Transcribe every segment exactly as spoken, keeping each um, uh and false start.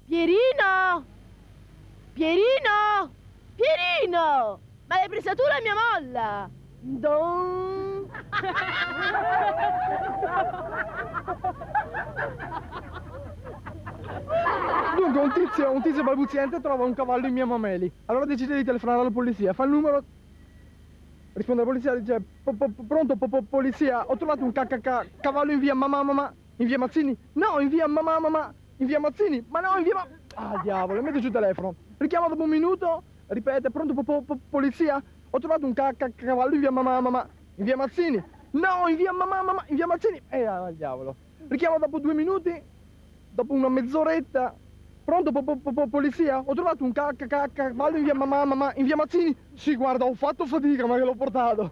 Pierino! Pierino! Pierino! Ma l'hai presa tu la mia molla? Don... Dunque un tizio, un tizio balbuziente trova un cavallo in via Mameli. Allora decide di telefonare alla polizia. Fa il numero... Risponde la polizia e dice: po, po, pronto, po, po, polizia, ho trovato un cavallo in via mamma mamma, in via Mazzini. No, in via mamma mamma, in via Mazzini. Ma no, in via ma... Ah, diavolo, mette giù il telefono. Richiama dopo un minuto, ripete: pronto, po, po, po, polizia, ho trovato un cavallo in via mamma mamma, in via Mazzini. No, in via mamma mamma, in via Mazzini. Eh, ah, diavolo. Richiama dopo due minuti, dopo una mezz'oretta. Pronto, po, po, po, polizia? Ho trovato un ca, ca, ca, cavallo in via mamma, mamma, in via Mazzini. Sì, guarda, ho fatto fatica, ma che l'ho portato.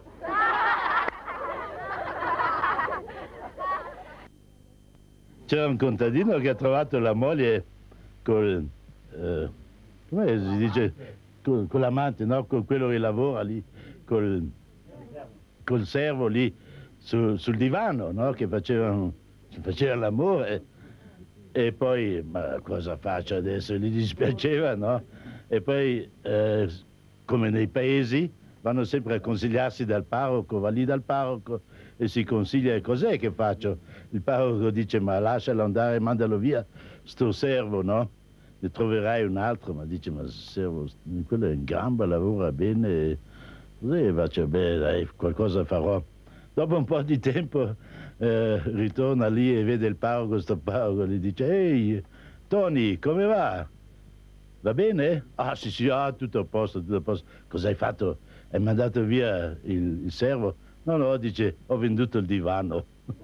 C'era un contadino che ha trovato la moglie col... Eh, come si dice? Con, con l'amante, no? Con quello che lavora lì, col, col servo lì, su, sul divano, no? Che facevano, faceva l'amore. E poi, ma cosa faccio adesso? Gli dispiaceva, no? E poi, eh, come nei paesi, vanno sempre a consigliarsi dal parroco, va lì dal parroco e si consiglia: cos'è che faccio? Il parroco dice: ma lascialo andare, mandalo via, sto servo, no? Ne troverai un altro, ma dice: ma servo, quello è in gamba, lavora bene, cos'è faccio? Beh, dai, qualcosa farò. Dopo un po' di tempo eh, ritorna lì e vede il parroco, sto parroco, gli dice: ehi, Tony, come va? Va bene? Ah, sì, sì, ah, tutto a posto, tutto a posto. Cosa hai fatto? Hai mandato via il, il servo? No, no, dice: ho venduto il divano.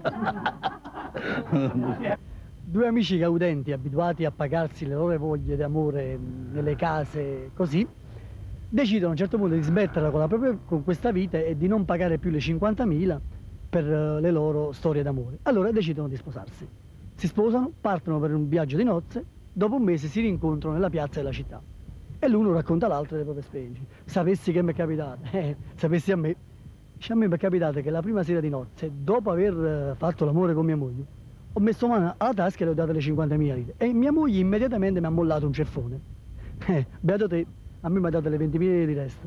Due amici gaudenti, abituati a pagarsi le loro voglie d'amore nelle case così, decidono a un certo punto di smetterla con, la propria, con questa vita e di non pagare più le cinquantamila per le loro storie d'amore. Allora decidono di sposarsi. Si sposano, partono per un viaggio di nozze, dopo un mese si rincontrano nella piazza della città. E l'uno racconta all'altro le proprie esperienze. Sapessi che mi è capitato, eh, sapessi a me. Dice: a me mi è capitato che la prima sera di nozze, dopo aver fatto l'amore con mia moglie, ho messo mano alla tasca e le ho date le cinquantamila lire. E mia moglie immediatamente mi ha mollato un ceffone. Eh, beato te. A me mi ha dato le ventimila di resto.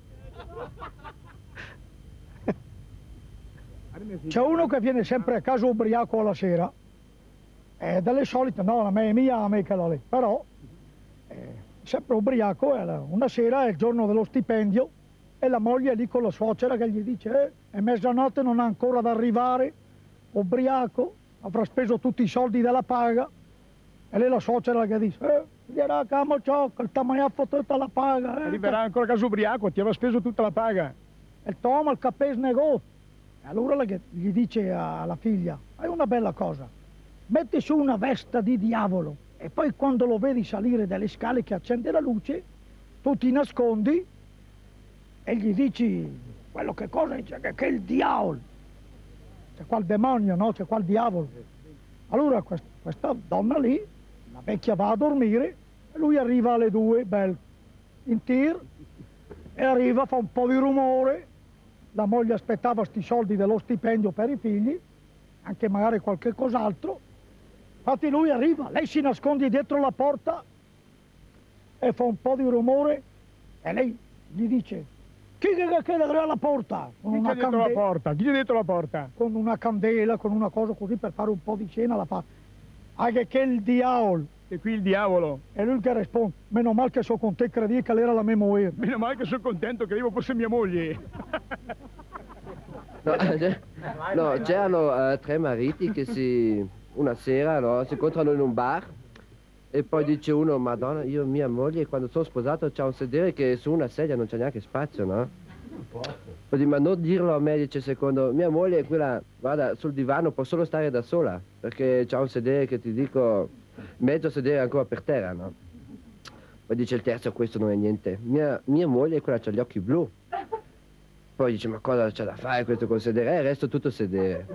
C'è uno che viene sempre a casa ubriaco alla sera. È delle solite, no, la mia è mia, a me che la lì. Però, è sempre ubriaco, e una sera è il giorno dello stipendio e la moglie è lì con la suocera che gli dice: eh, è mezzanotte, non ha ancora da arrivare, ubriaco, avrà speso tutti i soldi della paga. E lei la suocera che dice: eh, dirà camo ciò, che ti mai ha fottuta la paga. Eh. Arriverà ancora a casa ubriaco, ti aveva speso tutta la paga. E il Tom il capes negò. E allora lei gli dice alla figlia: hai una bella cosa, metti su una veste di diavolo e poi quando lo vedi salire dalle scale che accende la luce, tu ti nascondi e gli dici quello che cosa? Dice che, che è il diavolo. C'è qua il demonio, no? C'è qua il diavolo. Allora questa, questa donna lì, la vecchia, va a dormire e lui arriva alle due, bel, in tir, e arriva, fa un po' di rumore. La moglie aspettava sti soldi dello stipendio per i figli, anche magari qualche cos'altro. Infatti lui arriva, lei si nasconde dietro la porta e fa un po' di rumore e lei gli dice: chi che chiede alla porta? Con Chi una c'è dietro la porta? Chi c'è dietro la porta? Con una candela, con una cosa così per fare un po' di cena, la fa: anche che il diavolo. E qui il diavolo. E lui che risponde: meno male che sono con te, credi che era la mia moglie. Meno male che sono contento, credevo fosse mia moglie. No, no, c'erano uh, tre mariti che si, una sera, no, si incontrano in un bar e poi dice uno: Madonna, io e mia moglie quando sono sposato c'è un sedere che su una sedia non c'è neanche spazio, no? Poi dice: ma non dirlo a me, dice secondo, mia moglie è quella, guarda, sul divano può solo stare da sola, perché c'è un sedere che ti dico, mezzo sedere ancora per terra, no? Poi dice il terzo: questo non è niente, mia, mia moglie è quella che ha gli occhi blu. Poi dice: ma cosa c'è da fare questo col sedere? Eh, resto tutto sedere.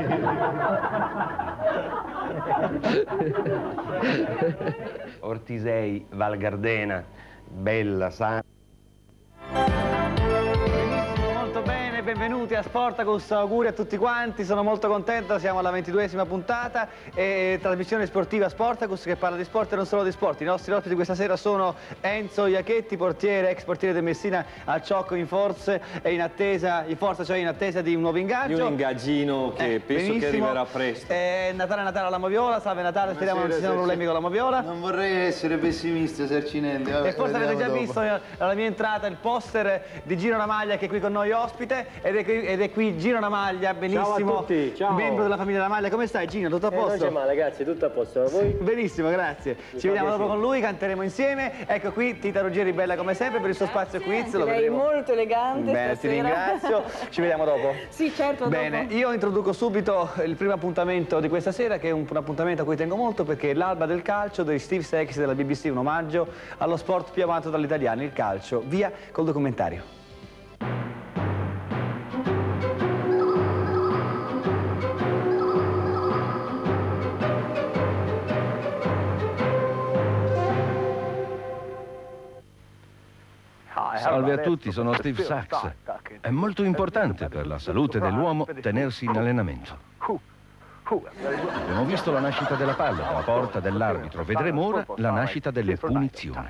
Ortisei, Val Gardena, bella, sana. Molto bene, benvenuti benvenuti a Sportacus, auguri a tutti quanti, sono molto contento, siamo alla ventiduesima puntata e trasmissione sportiva Sportacus che parla di sport e non solo di sport. I nostri ospiti questa sera sono Enzo Iachetti, portiere, ex portiere del Messina al Ciocco in Forza e in attesa, in forza cioè in attesa di un nuovo ingaggio. Di un ingaggino che eh, penso benissimo. che arriverà presto. Eh, Natale Natale alla Moviola, salve Natale, speriamo non ci siano problemi con la Moviola. Non vorrei essere pessimista, Sercinelli. E forse avete già dopo. visto alla mia entrata il poster di Gino Ramaglia che è qui con noi ospite ed è qui, ed è qui Gino Ramaglia, benissimo, ciao a tutti, ciao. Membro della famiglia Ramaglia. Come stai Gino? Tutto a posto? Eh, non c'è male, grazie, tutto a posto. A voi? Benissimo, grazie. Mi Ci vediamo dopo con lui, canteremo insieme. Ecco qui Tita Ruggeri, bella come sempre per il suo spazio quiz. Lo Lei è molto elegante. Bene, stasera. ti ringrazio. Ci vediamo dopo. Sì, certo. Bene, dopo. io introduco subito il primo appuntamento di questa sera, che è un, un appuntamento a cui tengo molto perché è l'alba del calcio di Steve Sexy della B B C, un omaggio allo sport più amato dagli italiani, il calcio. Via col documentario. Salve a tutti, sono Steve Sachs. È molto importante per la salute dell'uomo tenersi in allenamento. Abbiamo visto la nascita della palla dalla porta dell'arbitro, vedremo ora la nascita delle punizioni.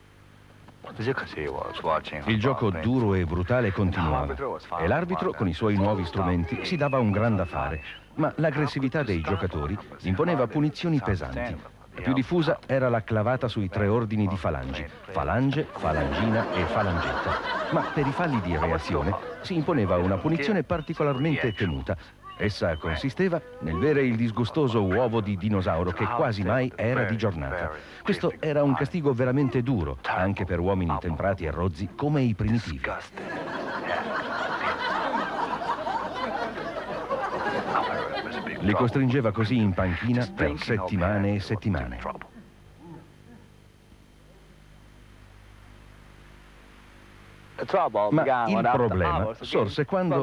Il gioco duro e brutale continuava e l'arbitro con i suoi nuovi strumenti si dava un gran da fare, ma l'aggressività dei giocatori imponeva punizioni pesanti. La più diffusa era la clavata sui tre ordini di falangi, falange, falangina e falangetta. Ma per i falli di reazione si imponeva una punizione particolarmente temuta. Essa consisteva nel bere il disgustoso uovo di dinosauro che quasi mai era di giornata. Questo era un castigo veramente duro, anche per uomini temprati e rozzi come i primitivi. Li costringeva così in panchina per settimane e settimane. Ma il problema sorse quando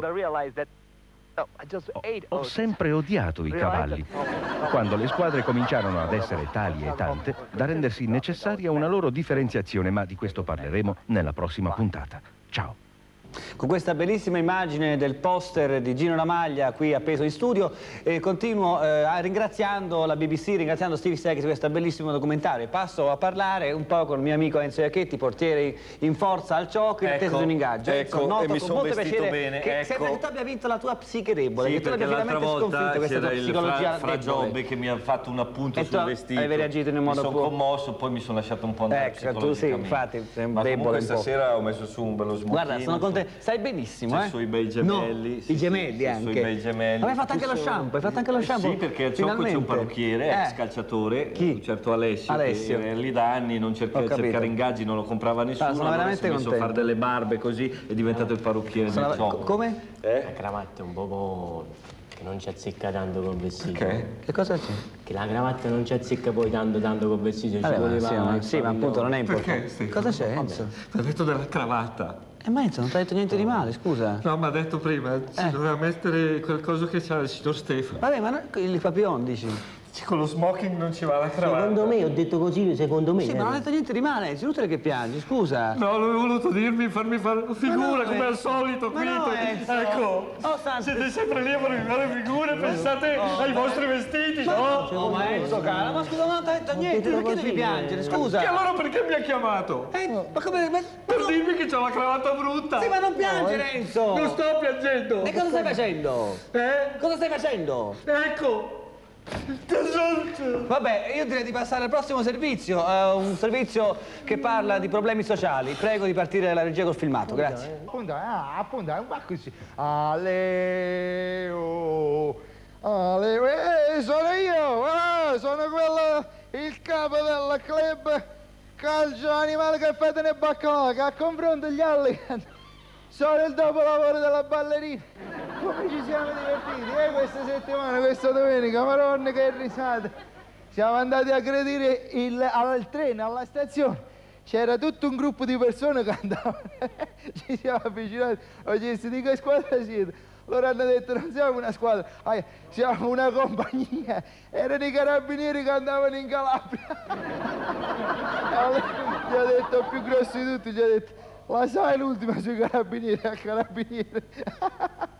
ho sempre odiato i cavalli, quando le squadre cominciarono ad essere tali e tante da rendersi necessaria una loro differenziazione, ma di questo parleremo nella prossima puntata. Ciao! Con questa bellissima immagine del poster di Gino Ramaglia qui appeso in studio eh, continuo eh, ringraziando la B B C, ringraziando Steve Sexy per questo bellissimo documentario. Passo a parlare un po' con il mio amico Enzo Iachetti, portiere in forza al Ciocco in attesa ecco, di un ingaggio. Ecco, Enzo, noto e mi con sono molto vestito piacere bene, che ecco. sembra che tu abbia vinto la tua psiche debole, sì, che tu abbia l'altra veramente volta sconfitto questa tua c'era psicologia il fra, fra debole. Giobbe che mi ha fatto un appunto E sul tu vestito. avevi reagito in un modo mi sono po'... commosso, poi mi sono lasciato un po' andare Ecco, tu sì, infatti, sei un ma debole comunque un po'. stasera ho messo su un bello smochino. Guarda, sono contento, stai benissimo, C'è eh? sui bei gemelli. No, sì, i gemelli sì, anche. Sui bei gemelli. Ma hai fatto anche lo shampoo, hai fatto anche lo shampoo? Sì, perché al Ciocco c'è un parrucchiere, ex Eh. calciatore, Chi? un certo Alessio, Alessio. che è lì da anni, non cerca, cercare ingaggi, non lo comprava nessuno, Ah, sono allora veramente si è messo a contento. fare delle barbe così, è diventato il parrucchiere Sono- del Ciocco. co- come? Eh? La cravatta è un po' che non ci azzecca tanto col vestito. Che? Che cosa c'è? Che la cravatta non ci azzecca poi tanto tanto col vestito. Vabbè, ci ma voleva sì, ma, il sì, ma appunto non è importante. Perché, Stefano? Cosa c'è, Enzo? Ti ha detto della cravatta. Eh, ma Enzo, non ti ha detto niente di male, scusa. No, ma ha detto prima, si Eh. doveva mettere quel coso che c'ha il signor Stefano. Vabbè, ma no, il papillon, dici? Con lo smoking non ci va la cravatta. Secondo me, ho detto così, secondo me. Sì, ma non ha detto niente di male, è inutile che piangi, scusa. No, l'avevo voluto dirmi, farmi fare una figura Ma no, come eh. al solito Ma qui. no, Enzo. Ecco, Oh, santo. siete sempre lì a farmi fare figure, pensate ai vostri vestiti, Ma, no? oh, ma Enzo, cara, ma scusa, non ti ha detto niente, perché devi piangere, scusa? E allora perché mi ha chiamato? Eh, ma come... Ma... Per dirmi che c'ho la cravatta brutta. Sì, ma non piangere, Enzo! Non sto piangendo. E cosa stai facendo? Eh? Cosa stai facendo? Ecco. Tesoro. Vabbè, io direi di passare al prossimo servizio, eh, un servizio che parla di problemi sociali. Prego di partire la regia col filmato, grazie. Appunto, ah, appunto, è un po' così. Aleo, Aleo, eh, sono io, ah, sono quello, il capo del club calcio animale che fate nel baccalà, che a confronto gli altri sono il dopolavoro della ballerina. Come ci siamo divertiti, eh, questa settimana, questa domenica, maronna che risate. Siamo andati a aggredire il, al treno, alla stazione. C'era tutto un gruppo di persone che andavano. Ci siamo avvicinati, ho chiesto di che squadra siete. Loro hanno detto non siamo una squadra, ah, siamo una compagnia. Erano i carabinieri che andavano in Calabria. Allora, gli ho detto, il più grosso di tutti, gli ho detto, la sai l'ultima sui carabinieri, al carabiniere.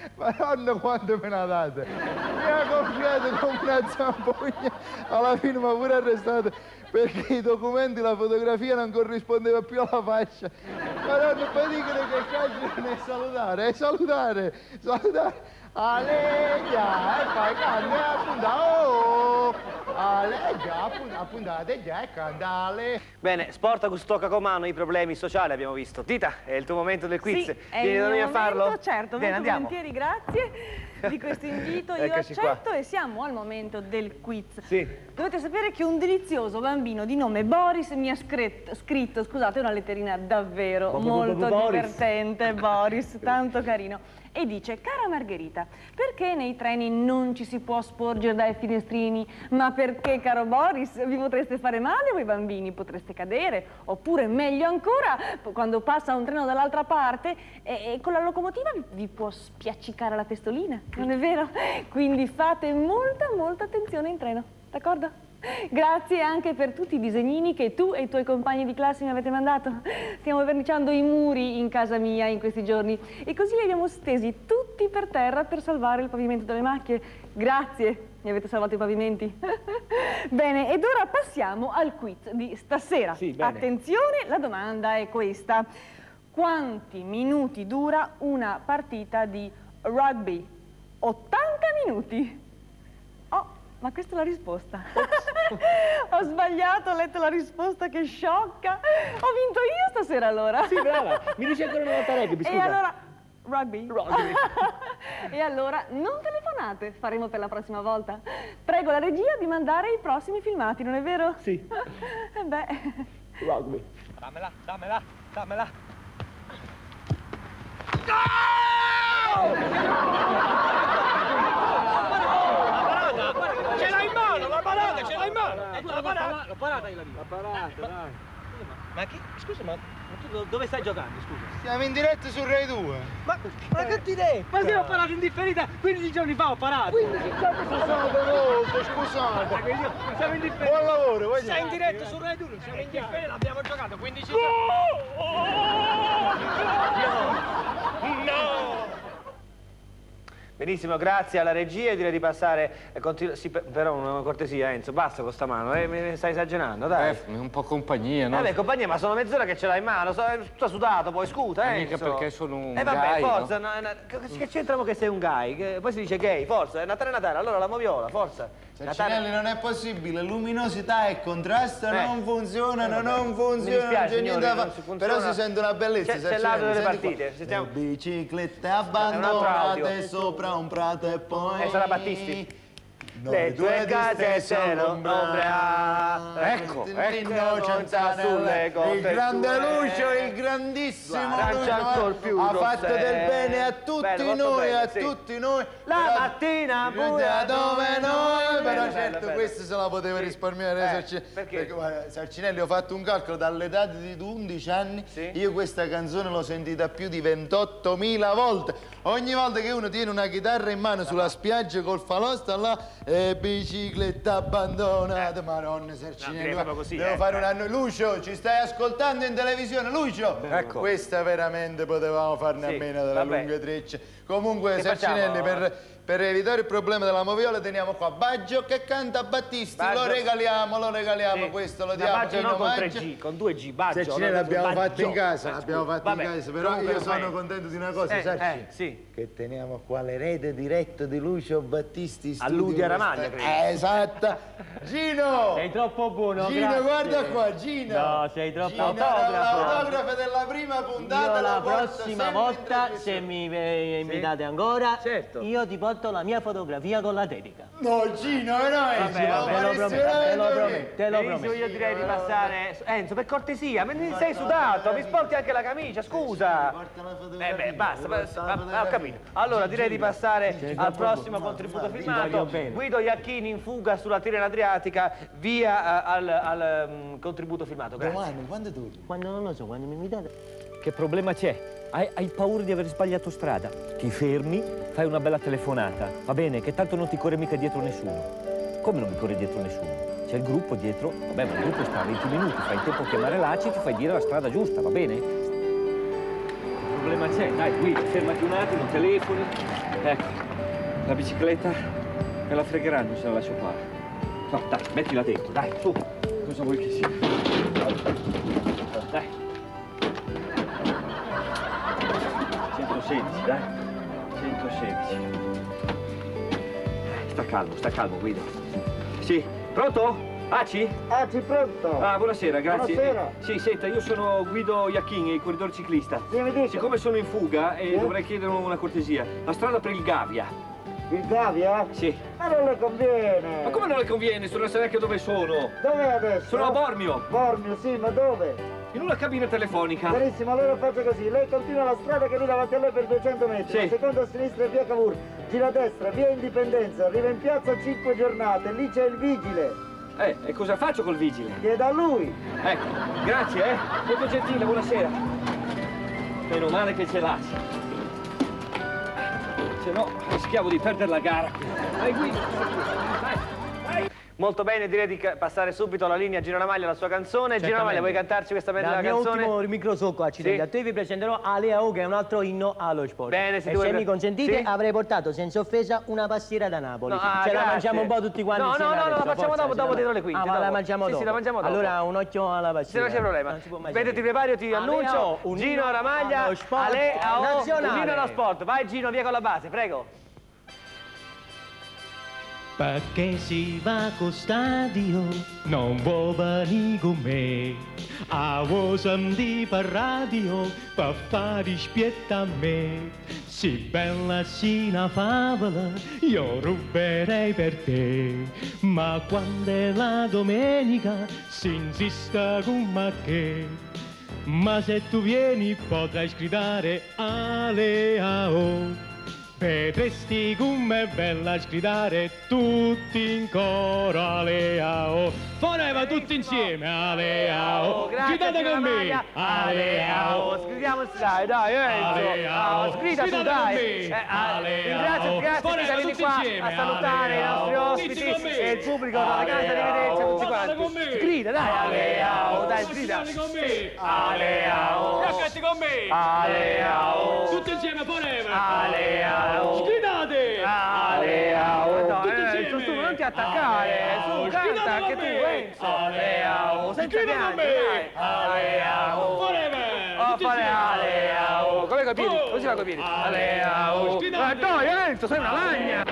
Madonna quanto me ne date! Mi ha gonfiato come una zampogna, alla fine mi ha pure arrestato perché i documenti, la fotografia non corrispondeva più alla faccia. Madonna, poi dicono che cazzo non è salutare, è salutare, salutare. Aleggia, e poi canta appunta, oh, aleggia, appuntate già e cantale. Bene, Sportacus tocca con mano i problemi sociali, abbiamo visto. Tita, è il tuo momento del quiz. Sì, è Vieni il da noi mio a farlo? momento, certo, Bene, molto andiamo. volentieri, grazie di questo invito, io Eccoci accetto qua. e siamo al momento del quiz. Sì. Dovete sapere che un delizioso bambino di nome Boris mi ha scritto, scritto scusate, una letterina davvero Bo- bo- bo- molto Boris. divertente, Boris, tanto carino. E dice: cara Margherita, perché nei treni non ci si può sporgere dai finestrini? Ma perché, caro Boris, vi potreste fare male voi bambini, potreste cadere, oppure meglio ancora, quando passa un treno dall'altra parte e, e con la locomotiva vi, vi può spiaccicare la testolina, non è vero? Quindi fate molta, molta attenzione in treno, d'accordo? Grazie anche per tutti i disegnini che tu e i tuoi compagni di classe mi avete mandato. Stiamo verniciando i muri in casa mia in questi giorni e così li abbiamo stesi tutti per terra per salvare il pavimento dalle macchie. Grazie, mi avete salvato i pavimenti. Bene, ed ora passiamo al quiz di stasera. Sì, bene. Attenzione, la domanda è questa. Quanti minuti dura una partita di rugby? ottanta minuti. Oh, ma questa è la risposta. Ho sbagliato, ho letto la risposta, che sciocca. Ho vinto io stasera allora. Sì, brava. Mi dice ancora una volta rugby, scusa. E allora, rugby? Rugby. E allora, non telefonate, faremo per la prossima volta. Prego la regia di mandare i prossimi filmati, non è vero? Sì. E beh... Rugby. Dammela, dammela, dammela. Ce l'hai in mano, la parata, ce l'hai in mano! La parata! La parata è la via. La parata, dai. Ma che, scusa, ma, ma tu dove stai giocando, scusa? Siamo in diretta su Rai due. Ma, ma che ti devi? Ma se ho parato in differita quindici giorni fa, ho parato! quindici giorni fa! Scusate molto, scusate. Siamo in differita! Buon lavoro, voglio. Sei in diretta su Rai due, siamo in differita, abbiamo giocato quindici giorni! No! No! Benissimo, grazie alla regia, direi di passare... Eh, continu- sì, per- però una cortesia, Enzo, basta con sta mano, eh, mi stai esagerando, dai. Eh, un po' compagnia, no? Vabbè, compagnia, ma sono mezz'ora che ce l'hai in mano, so, tutto sudato, poi scusa, Ma eh. mica perché sono un Eh vabbè, gay, forza, no? no, no, che, che c'entriamo che sei un gay? Che, poi si dice gay, forza, è Natale Natale, allora la moviola, forza. Sarcinelli, non è possibile, luminosità e contrasto Eh. non funzionano, Eh, non mi funzionano, dispiace, non c'è signori, niente da non fare. si funziona. Però si sente una bellezza, C'è- c'è Sarcinelli, l'audio delle senti qua. partite, sentiamo. Le biciclette È un altro abbandonate audio. sopra un prato e poi... Eh, sarà Battisti. Noi Le tue case sono ombra. Ecco, Innocenza sulle cose il grande tue. Lucio, il grandissimo Guarda, Lucio c'è ancor più ha rosse. fatto del bene a tutti Bello, molto noi, bello, a sì. tutti noi. La Però- mattina pure da dove noi, però Bello, certo bello, questo se la poteva Sì. risparmiare Eh, Sarcinelli. perché? guarda, Sarcinelli, ho fatto un calcolo dall'età di undici anni, Sì. io questa canzone l'ho sentita più di ventottomila volte. Ogni volta che uno tiene una chitarra in mano sulla spiaggia col falò sta là e bicicletta abbandonata, madonna Sarcinelli, direi proprio così, devo eh, fare eh. un anno. Lucio, ci stai ascoltando in televisione, Lucio? Ecco. Questa veramente potevamo farne Sì, a meno della vabbè. lunga treccia. Comunque Che Sarcinelli, facciamo? per, per evitare il problema della moviola teniamo qua Baggio che canta Battisti, Baggio. lo regaliamo, lo regaliamo, Sì. questo lo Da diamo Baggio in non con tre omaggio. G, con due G, Baggio. Sarcinelli non- l'abbiamo Baggio. fatto in casa, Eh, l'abbiamo scusa. fatto in Vabbè, casa, però comunque io ormai- sono contento di una cosa, Eh, Sarci, eh, sì. che teniamo qua l'erede diretto di Lucio Battisti. A Ludia studio Ramaglia, questa- credo. Eh, esatta. Gino! Sei troppo buono, Gino, grazie. guarda qua, Gino! No, sei troppo Gino, autografo. l'autografo della prima puntata. Io la porto prossima sempre in volta, trasmissione. se mi eh, invitate ancora, Certo. io ti porto la mia fotografia con la dedica. No, Gino, veramente! Vabbè, ma vabbè, te lo faresti prometto, te lo veramente prometto, bene. te lo Benissimo, prometto. io direi di passare... Enzo, per cortesia, ma ne sei sudato, mi sporti anche la camicia, scusa. Porta la fotografia, Eh beh, basta, porta basta, la ah, ho fotografia. capito. Allora direi di passare Sì, al sì, prossimo sì, contributo sì, filmato. voglio bene. Guido Iacchini in fuga sulla Tirrena Adriatica, via eh, al, al, mm, contributo filmato. Grazie. Domani, quando torni? Quando non lo so, quando mi invitate. Che problema c'è? Hai, hai paura di aver sbagliato strada? Ti fermi, fai una bella telefonata, va bene? Che tanto non ti corre mica dietro nessuno. Come non mi corre dietro nessuno? C'è il gruppo dietro, vabbè, ma il gruppo sta a venti minuti, fai in tempo a chiamare l'A C I, ti fai dire la strada giusta, va bene? Che problema c'è? Dai, Guido, fermati un attimo, telefoni. Ecco, la bicicletta me la fregheranno se la lascio qua. No, dai, mettila dentro, dai, su. Cosa vuoi che sia? Dai. centosedici, dai. centosedici. Sta calmo, sta calmo, Guido. Sì, pronto? Aci? Aci, pronto. Ah, buonasera, grazie. Buonasera. Sì, senta, io sono Guido Iachin, il corridore ciclista. Sì, mi dica. Siccome sono in fuga e eh? dovrei chiedere una cortesia, la strada per il Gavia. Il Gavia? Sì. Ma non le conviene. Ma come non le conviene? Non so neanche dove sono. Dov'è adesso? Sono a Bormio. Bormio, sì, ma dove? In una cabina telefonica. Benissimo, allora faccia così. Lei continua la strada che è lì davanti a lei per duecento metri. Sì. La seconda a sinistra è via Cavour. Gira a destra, via Indipendenza. Arriva in piazza cinque giornate. Lì c'è il vigile. Eh, e cosa faccio col vigile? Chieda a lui. Ecco, grazie, eh. Molto gentile, buonasera. Meno male che ce l'ha. Se no, rischiavo di perdere la gara. Vai, Guido. Vai, vai. Molto bene, direi di passare subito alla linea Gino Ramaglia, la sua canzone. Gino Ramaglia, vuoi cantarci questa bella canzone? canzone? Dal mio ultimo microsocco accidenti Sì. a te vi presenterò Aleao, che è un altro inno allo sport. Bene, se e tu se vuoi- mi consentite Sì. avrei portato senza offesa una pastiera da Napoli. No, ah, Ce la grazie. mangiamo un po' tutti quanti No, no, insieme no, no, la adesso, facciamo forza, dopo, ce dopo la- dietro le quinte, Ah, ma la dopo. mangiamo Sì, dopo. sì, la mangiamo dopo. Allora un occhio alla Sì, pastiera. non c'è problema. Non si può mai Mentre ti prepari io ti Aleao, annuncio un Gino inno Ramaglia, allo sport Aleao, nazionale. un inno allo sport. Vai Gino, via con la base, prego. Perché si va con stadio, non vuoi venire con me. A vuoi sentire per radio, per fare spietta a me. Si bella si una favola, io ruberei per te. Ma quando è la domenica, si insiste con me che. Ma se tu vieni potrai sgridare Aleao. Vedresti com'è bella sgridare tutti in coro Aleao. Foreva tutti insieme Aleao. Grazie, Gridate Gino con me Ramaglia. Aleao. Scriviamo, dai, dai, Enzo. Aleao. Ah, Sgrida tu, Gridate dai. con me. Eh, ah, Aleao. Ringrazio, grazie, Foreva che vieni tutti qua insieme. a salutare i nostri Aleao. ospiti Dici con me. e il pubblico della casa, arrivederci a tutti Guardate quanti. con me. Sgrida, dai, Aleao, dai, Tutti sgrida. con me. Aleao. Racchetti con me. Aleao. Tutti insieme forever. Aleao. Sgridate. Aleao. Tutti Eh, insieme. su, su, non ti attaccare, su, Sgridate canta con anche tu, me. Enzo. Aleao, senza Sgridate con piangere, me. dai. Aleao. Forever. Oh, Tutti fare insieme. Aleao. Come coi piedi? Oh. Come si fa coi piedi? Aleao. Aleao. Sgridate. Eh, dai, Enzo, sei una lagna.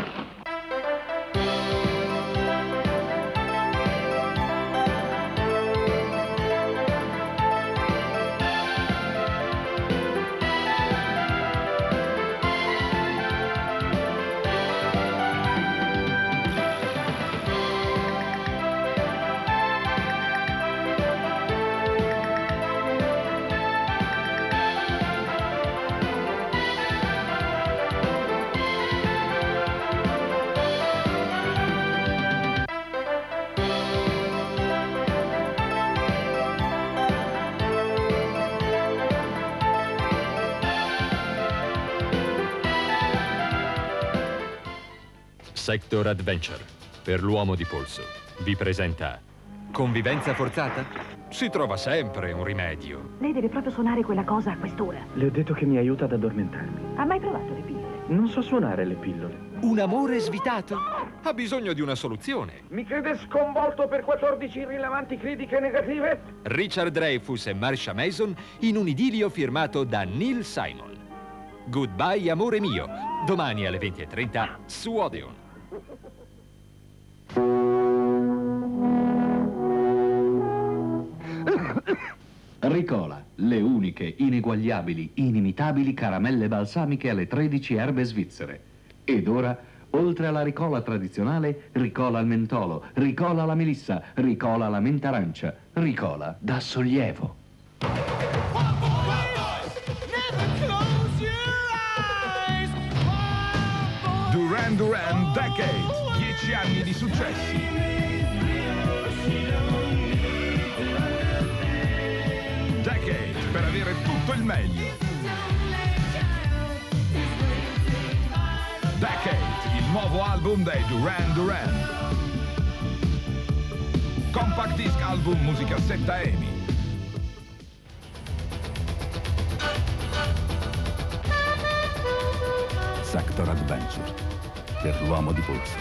Sector Adventure, per l'uomo di polso, vi presenta... Convivenza forzata? Si trova sempre un rimedio. Lei deve proprio suonare quella cosa a quest'ora. Le ho detto che mi aiuta ad addormentarmi. Ha mai provato le pillole? Non so suonare le pillole. Un amore svitato? Ha bisogno di una soluzione. Mi crede sconvolto per quattordici rilevanti critiche negative? Richard Dreyfuss e Marsha Mason in un idilio firmato da Neil Simon. Goodbye amore mio, domani alle venti e trenta su Odeon. Ricola, le uniche, ineguagliabili, inimitabili caramelle balsamiche alle tredici erbe svizzere. Ed ora, oltre alla ricola tradizionale, ricola al mentolo, ricola alla melissa, ricola alla menta arancia, ricola da sollievo. Duran Duran Decade, dieci anni di successi. Decade, per avere tutto il meglio. Decade, il nuovo album dei Duran Duran. Compact disc album musicassetta EMI. X-Actor Adventure, per l'uomo di polso.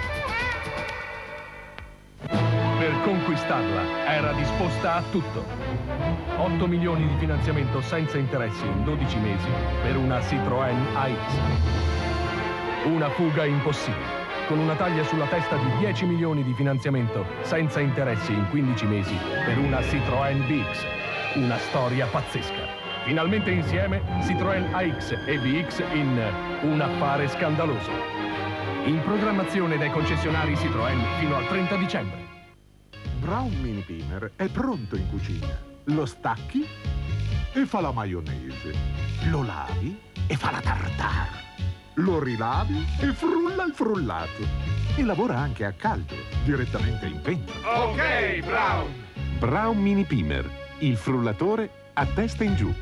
Per conquistarla era disposta a tutto. otto milioni di finanziamento senza interessi in dodici mesi per una Citroën A X. Una fuga impossibile, con una taglia sulla testa di dieci milioni di finanziamento senza interessi in quindici mesi per una Citroën B X. Una storia pazzesca. Finalmente insieme Citroën A X e B X in Un affare scandaloso. In programmazione dai concessionari Citroën fino al trenta dicembre. Brown Mini Pinner è pronto in cucina. Lo stacchi e fa la maionese. Lo lavi e fa la tartare. Lo rilavi e frulla il frullato. E lavora anche a caldo, direttamente in pentola. Ok, Brown! Brown Mini Pinner, il frullatore a testa in giù.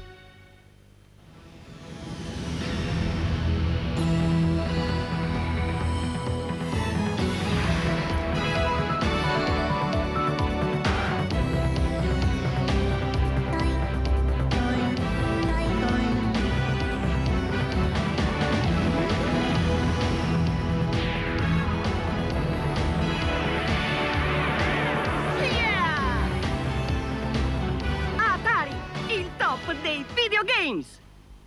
Dei videogames!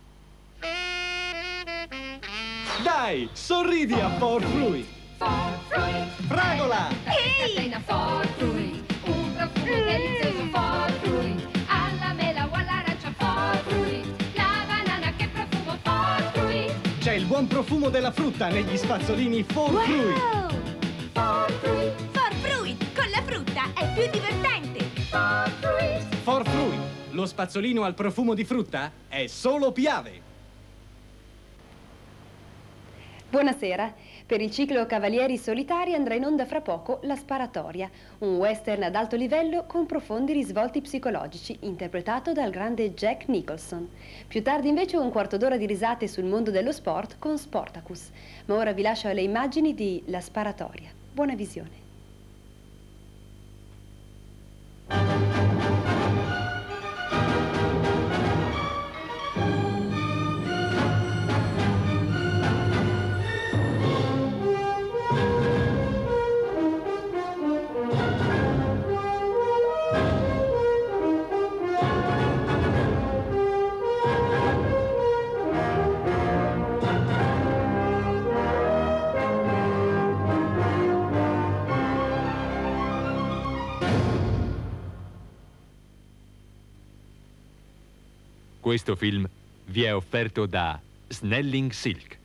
Dai, sorridi a For Fruit! Fragola! Ehi! For Fruit, un profumo delizioso For Fruit, alla mela o all'arancia For Fruit, la banana che profumo For Fruit. C'è il buon profumo della frutta negli spazzolini For Wow! Fruit! For Fruit! For Fruit, con la frutta è più divertente! For Fruit! For Fruit, lo spazzolino al profumo di frutta è solo Piave! Buonasera. Per il ciclo Cavalieri Solitari andrà in onda fra poco La Sparatoria, un western ad alto livello con profondi risvolti psicologici, interpretato dal grande Jack Nicholson. Più tardi invece un quarto d'ora di risate sul mondo dello sport con Sportacus. Ma ora vi lascio alle immagini di La Sparatoria. Buona visione. Questo film vi è offerto da Snelling Silk.